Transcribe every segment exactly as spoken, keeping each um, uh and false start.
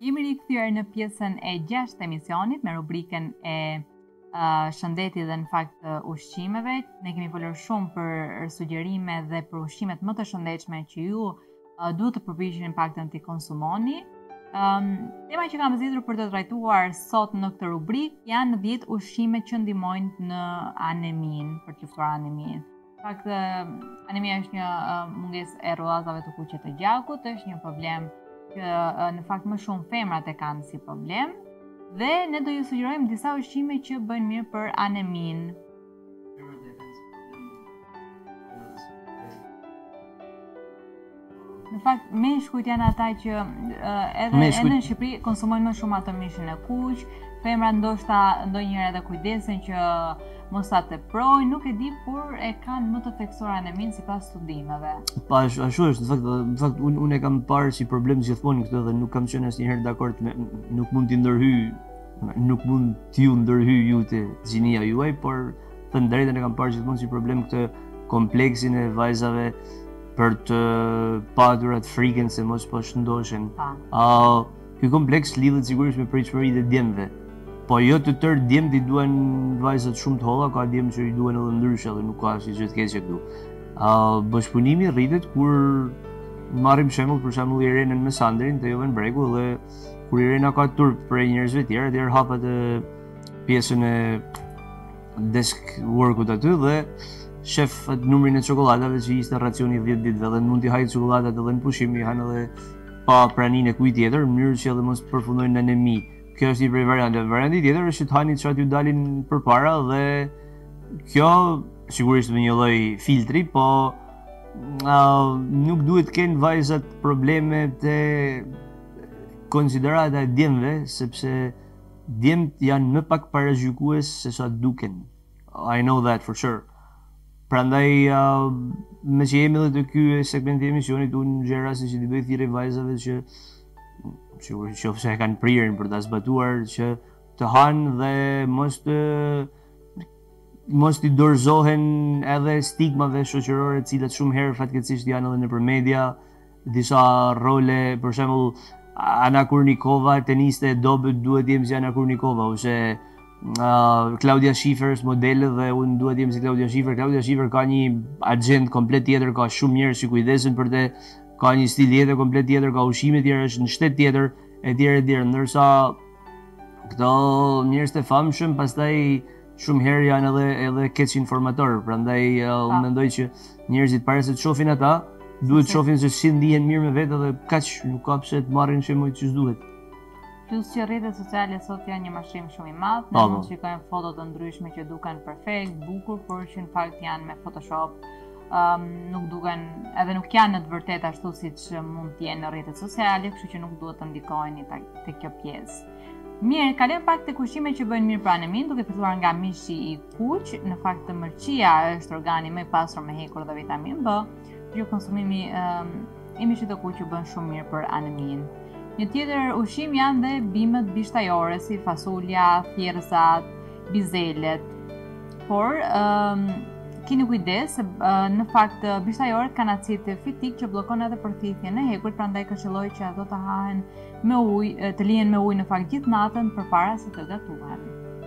Jemi rikthyer në pjesën e gjashtë të emisionit me rubrikën e uh, shëndetit dhe në fakt uh, ushqimeve. Ne kemi folur shumë për sugjerime dhe për ushqimet më të shëndetshme që ju uh, duhet të përpiqeni paktën të konsumoni. Um, tema që kam zgjedhur për të trajtuar sot në këtë rubrikë janë dhjetë ushqime që ndihmojnë në anemin, për të luftuar anemin. Në fakt, uh, anemia është një uh, mungesë e rrudhazave të kuqe të gjakut, është një problem që në fakt më shumë femrat e kanë si problem dhe ne do ju sugjerojmë disa ushqime që bëjnë mirë për anemin. Në fakt, meshkujt janë ata që edhe, edhe në Shqipëri konsumojnë më shumë atë mishin e kuq, femrat ndoshta ndonjëherë edhe kujdesen që mos ta teprojnë, nuk e di, por e kanë më të theksuar anemin sipas studimeve. Pa, ashtu është, në fakt, në fakt unë un e kam parë si problem gjithmonë këtë dhe nuk kam qenë asnjëherë dakord me nuk mund t'i ndërhyj, nuk mund t'ju ndërhyj ju te gjinia juaj, por të drejtën e kam parë gjithmonë si problem këtë kompleksin e vajzave për të patur atë frikën se mos po shëndoshen. Uh, ky kompleks lidhet sigurisht me pritshmëritë e djemve. Po jo të tërë djemt i duan vajzat shumë të holla, ka djemt që i duan edhe ndryshe dhe nuk ka asnjë gjë të keqe këtu. Uh, bashkëpunimi rritet kur marrim shembull për shembull Irenën me Sandrin te Joven Bregu dhe kur Irena ka turp për njerëzve të tjerë, atëherë hap atë pjesën e desk workut aty dhe shef atë numrin e çokoladave që ishte racioni dhjetë ditëve dhe mund t'i hajë çokoladat edhe në pushim, i hanë edhe pa praninë e kujt tjetër, në mënyrë që edhe mos përfundojnë në anemi. Kjo është një prej varianteve. Varianti tjetër është që të hani çfarë t'ju dalin përpara dhe kjo sigurisht me një lloj filtri, po uh, nuk duhet të kenë vajzat probleme të konsiderata e djemve, sepse djemt janë më pak parajgjykues se sa duken. I know that for sure. Prandaj uh, me që jemi edhe të ky segmenti i emisionit, unë gjej rastin që t'i bëj thirrje vajzave që sigurisht qofse e kanë prirën për ta zbatuar që të hanë dhe mos të mos t'i dorëzohen edhe stigmave shoqërore, të cilat shumë herë fatkeqësisht janë edhe nëpër media, disa role, për shembull Ana Kurnikova, teniste e dobët, duhet jem si Ana Kurnikova, ose uh, Claudia Schiffer është modele dhe unë duhet jem si Claudia Schiffer. Claudia Schiffer ka një agent komplet tjetër, ka shumë njerëz që kujdesen për te, ka një stil jetër komplet tjetër, ka ushqime tjetër, është në shtet tjetër, e tjerë e tjerë, ndërsa këto njerëz të famshëm pastaj shumë herë janë edhe edhe keq informator, prandaj unë mendoj që njerëzit para se të shohin ata, duhet të shohin se si ndihen mirë me vetë dhe kaq nuk ka pse të marrin shembull që s'duhet. Plus që rrjetet sociale sot janë një mashim shumë i madh, ne mund të shikojmë foto të ndryshme që duken perfekt, bukur, por që në fakt janë me Photoshop. Um, nuk duken, edhe nuk janë në të vërtetë ashtu siç mund të jenë në rrjetet sociale, kështu që nuk duhet të ndikojeni te kjo pjesë. Mirë, kalojmë pak tek ushqimet që bëjnë mirë për anemin, duke filluar nga mishi i kuq. Në fakt mërqia është organi më i pasur me hekur dhe vitamin B, që konsumimi um, i mishit të kuq bën shumë mirë për anemin. Një tjetër ushqim janë dhe bimët bishtajore, si fasulja, thjerëzat, bizelet. Por um, keni kujdes se uh, në fakt bishtajorët kanë acid fitik që bllokon edhe përthithjen e hekurit, prandaj këshilloj që ato të hahen me ujë, të lihen me ujë në fakt gjithë natën përpara se të gatuhen.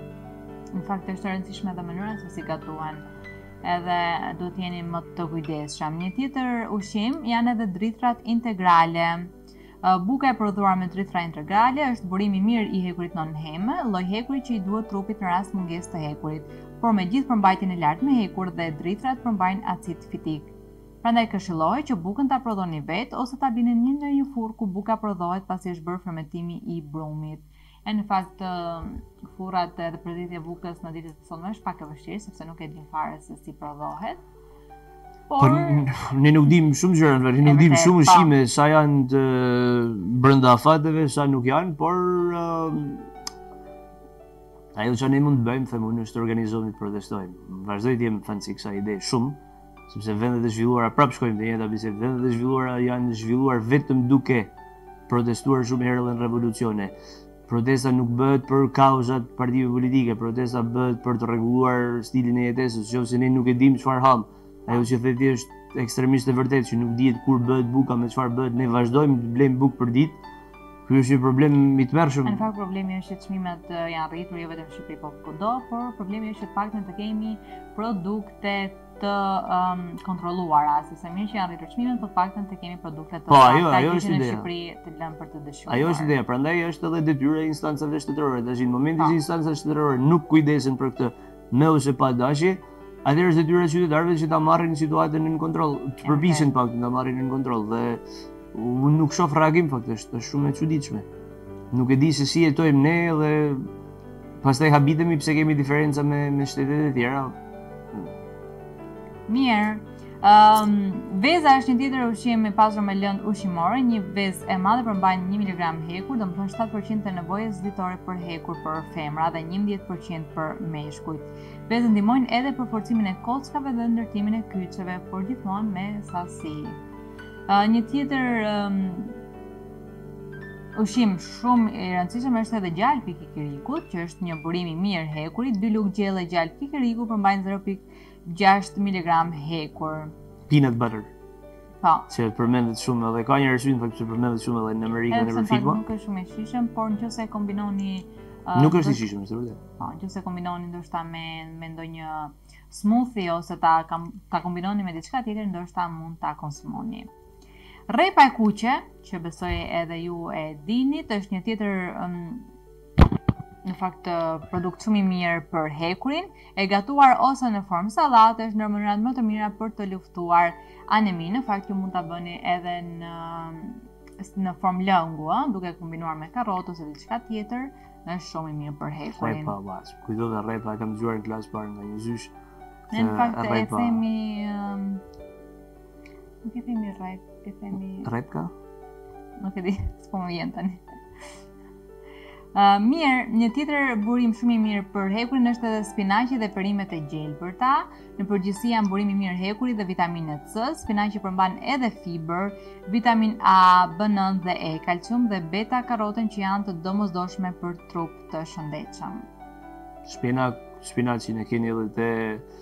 Në fakt është e rëndësishme edhe mënyra se si gatuhen. Edhe duhet jeni më të kujdesshëm. Një tjetër ushqim janë edhe dritrat integrale. Uh, buka e prodhuar me dritra integrale është burimi i mirë i hekurit non-heme, lloj hekuri që i duhet trupit në rast mungesë të hekurit, por me gjithë përmbajtjen e lartë me hekur dhe dritrat përmbajnë acid fitik. Prandaj këshillohet që bukën ta prodhoni vetë ose ta bini në një furrë ku buka prodhohet pasi është bërë fermentimi i brumit. E në fakt furrat edhe përditja e bukës në ditët e sotme është pak e vështirë sepse nuk e dim fare se si prodhohet. Por ne nuk dim shumë gjëra, ne nuk dim shumë ushqime, sa janë të brenda fateve, sa nuk janë, por uh, ajo që ne mund të bëjmë, them unë, është të organizohemi të protestojmë. Vazhdoj të jem fan si kësaj ide shumë, sepse vendet e zhvilluara, prapë shkojmë te njëjta bisedë, vendet e zhvilluara janë zhvilluar vetëm duke protestuar shumë herë në revolucione. Protesta nuk bëhet për kauzat partive politike, protesta bëhet për të rregulluar stilin e jetesës, nëse ne nuk e dim çfarë ham. Ajo që theti është ekstremisht e vërtetë që nuk dihet kur bëhet buka, me çfarë bëhet, ne vazhdojmë të blejmë bukë për ditë, Ky është një problem i tmerrshëm. Në fakt problemi është që çmimet janë rritur jo vetëm në Shqipëri, po kudo, por problemi është që të paktën të kemi produkte të um, kontrolluara, sepse mirë që janë rritur çmimet, po të paktën të kemi produkte të po, ajo, ajo është në ideja. Shqipëri të lënë për të dëshuar. Ajo është ideja, prandaj është edhe detyra e instancave shtetërore. Tash në momentin që instancat shtetërore nuk kujdesen për këtë me ose pa dashje, atëherë është detyra e qytetarëve që ta marrin situatën në kontroll, të përpiqen pak ta marrin në kontroll dhe unë nuk shoh reagim faktikisht, është shumë e çuditshme. Nuk e di se si jetojmë ne dhe pastaj habitemi pse kemi diferenca me me shtetet e tjera. Mirë, um, veza është një tjetër ushqim i pasur me lëndë ushqimore, një vezë e madhe përmbajnë një miligram hekur, domethënë shtatë përqind të nevojës ditore për hekur për femra dhe njëmbëdhjetë përqind për meshkujt. Vezët ndihmojnë edhe për forcimin e kockave dhe ndërtimin e kyçeve, por gjithmonë me sasi. Uh, një tjetër um, ushqim shumë i rëndësishëm është edhe gjalpi i kikirikut, që është një burim i mirë hekuri. dy lugë gjelle gjalp kikiriku përmbajnë zero pikë gjashtë miligram hekur. Peanut butter. Po. Që përmendet shumë edhe ka një arsye në fakt që përmendet shumë edhe në Amerikë në filma. Nuk është shumë i shijshëm, por nëse e kombinoni uh, Nuk është i shijshëm, është vërtet. Po, nëse e kombinoni ndoshta me me ndonjë smoothie ose ta ta kombinoni me diçka tjetër, ndoshta mund ta konsumoni. Rrepa e kuqe, që besoj edhe ju e dinit, është një tjetër um, në fakt produkt shumë i mirë për hekurin, e gatuar ose në formë sallate është ndër mënyrat më të mira për të luftuar ANEMINE. Në fakt ju mund ta bëni edhe në në formë lëngu, ëh, duke kombinuar me karrotë ose diçka tjetër, është shumë i mirë për hekurin. Rrepa, bash. Kujdo dhe rrepa e kam dëgjuar në klasë parë nga një zysh. Në fakt e themi um, nuk e themi rrep, e themi rrepka? Nuk e di, s'po më vjen tani. Uh, mirë, një tjetër burim shumë i mirë për hekurin është edhe spinaqi dhe perimet e gjelbërta. Në përgjithësi janë burim i mirë hekuri dhe vitamine C. Spinaqi përmban edhe fiber, vitamin A, B nëntë dhe E, kalcium dhe beta karotën që janë të domosdoshme për trup të shëndetshëm. Spinak, spinaqin e keni edhe te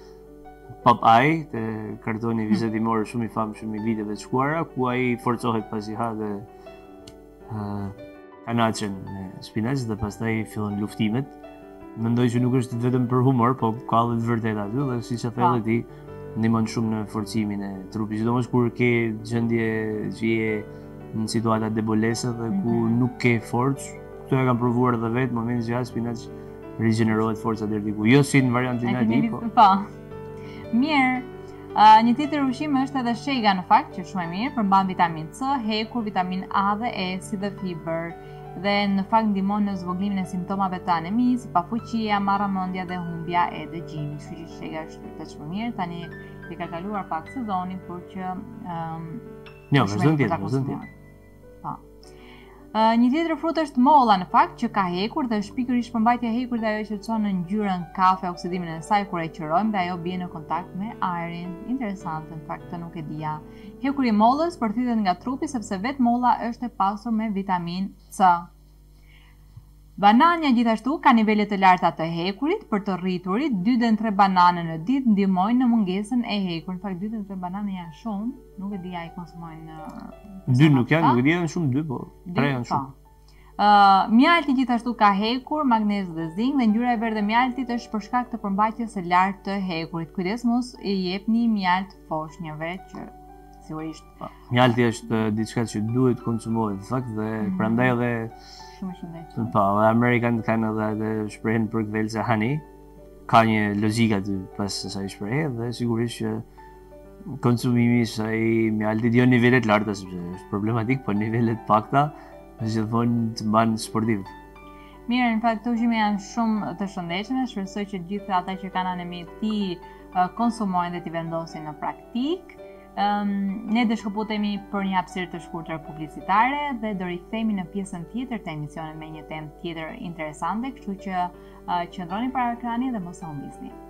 Popeye, te kartoni vizatimor shumë i famshëm i viteve të shkuara, ku ai forcohet pasi ha dhe uh, kanaqen me spinaq dhe pastaj fillon luftimet. Mendoj që nuk është vetëm për humor, po ka edhe të vërtetë aty dhe siç e thellë ti, ndihmon shumë në forcimin e trupit, sidomos kur ke gjendje që je në situata debolese dhe ku mm-hmm. nuk ke forcë. Këto e kam provuar edhe vetë, momentin që ha spinaq rigjenerohet forca deri diku. Jo si në variantin e tij, po. Po. Mirë. Uh, një tjetër ushqim është edhe shega në fakt, që shumë e mirë, përmban vitamin C, hekur, vitamin A dhe E, si dhe fiber, dhe në fakt ndihmon në zvoglimin e simptomave të anemisë, si pafuqia, marramendja dhe humbja e dëgjimit. Kështu që shega është vërtet shumë mirë. Tani i ka kaluar pak sezoni, por që um, jo, vazhdon tjetër, vazhdon tjetër. Po. Uh, një tjetër frut është molla në fakt, që ka hekur dhe është pikërisht përmbajtja e hekurit dhe ajo që çon në ngjyrën kafe, oksidimin e saj kur e qërojmë dhe ajo bie në kontakt me ajrin. Interesante, në fakt të nuk e dija. Hekuri i mollës përthithet nga trupi sepse vetë molla është e pasur me vitamin C. Banania gjithashtu ka nivele të larta të hekurit. Për të rriturit, dy deri tre banane në ditë ndihmojnë në mungesën e hekurit. Në fakt dy deri tre banane janë shumë, nuk e di a i konsumojnë. Dy nuk janë, nuk e di janë shumë dy, po tre janë shumë. Uh, mjalti gjithashtu ka hekur, magnez dhe zink dhe ngjyra e verdhë e mjaltit është për shkak të përmbajtjes së lartë të hekurit. Kujdes mos i jepni mjalt foshnjëve që sigurisht. Mjalti është diçka që duhet konsumohet në fakt dhe mm-hmm. prandaj edhe shumë shëndetshëm. Po, amerikanët kanë edhe shprehen për kvelë honey. Ka një logjik aty pas asaj shprehje dhe sigurisht që konsumimi i saj mjaltit jo nivelet larta sepse është problematik, po nivelet pakta gjithmonë të mban sportiv. Mirë, në fakt këto ushqime janë shumë të shëndetshme, shpresoj që gjithë ata që kanë anemi ti uh, konsumojnë dhe ti vendosin në praktik. Um, ne do shkëputemi për një hapësirë të shkurtër publicitare dhe do rikthehemi në pjesën tjetër të emisionit me një temë tjetër interesante, kështu që uh, qëndroni para ekranit dhe mos e humbisni.